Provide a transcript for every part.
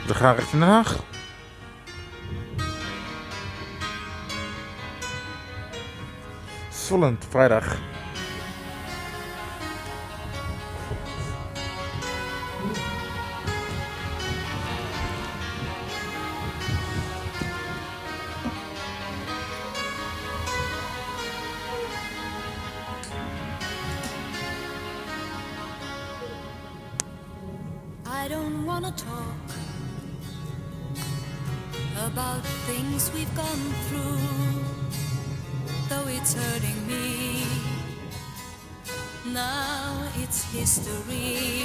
We gaan richting Den Haag. Zwollend, vrijdag. I don't wanna talk about things we've gone through, though it's hurting me. Now it's history.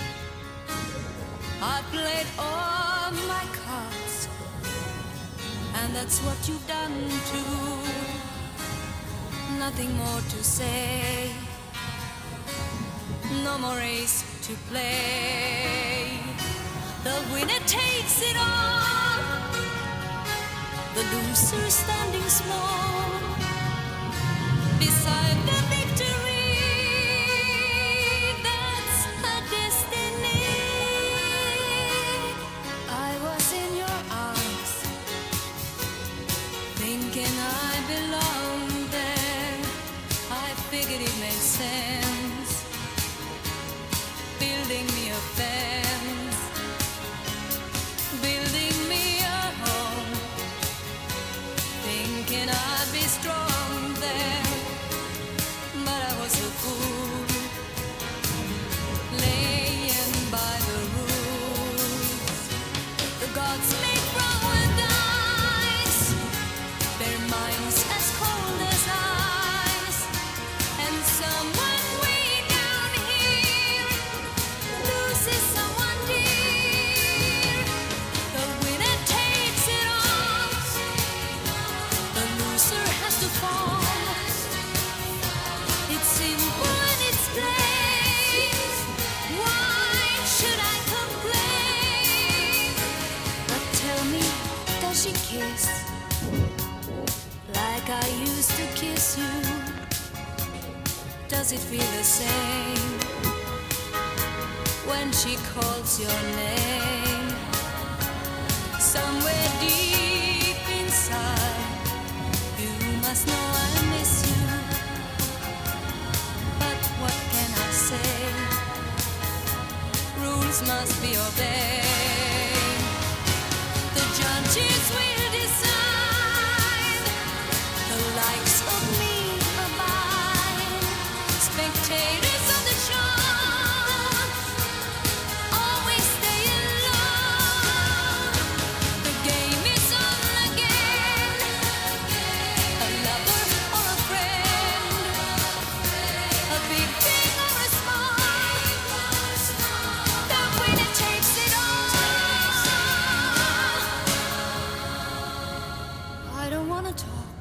I played all my cards, and that's what you've done too. Nothing more to say, no more race to play. The winner takes it all, the loser standing small beside the victory. That's her destiny. I was in your arms, thinking I belonged there. I figured it made sense, building me a fence, building me a home, thinking I'd be strong there, but I was a fool, laying by the rules. The gods make wrong with dice, their minds as cold as ice, and someone way down here loses someone dear. The winner takes it all, the loser has to fall. It's simple and it's plain. Why should I complain? But tell me, does she kiss like I used to kiss you? Does it feel the same when she calls your name? Somewhere deep inside, you must know I miss you. But what can I say? Rules must be obeyed. The judges will decide, the likes of me are mine. Spectators of the show always stay alone. The game is on again, a lover or a friend, a big thing or a small, the winner takes it all. I don't wanna talk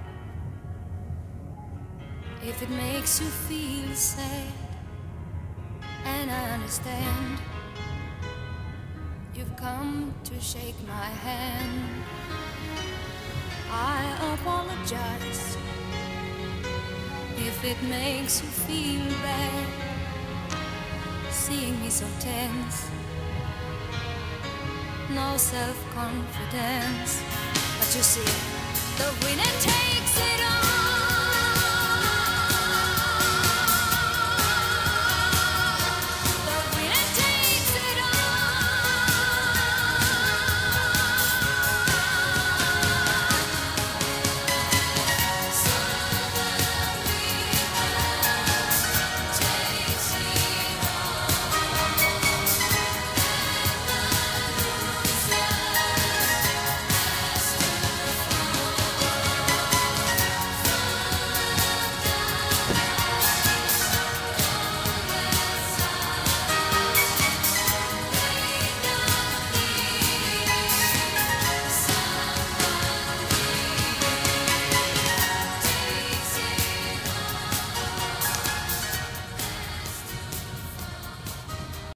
if it makes you feel sad, and I understand you've come to shake my hand. I apologize if it makes you feel bad, seeing me so tense, no self-confidence. But you see, the winner takes it all.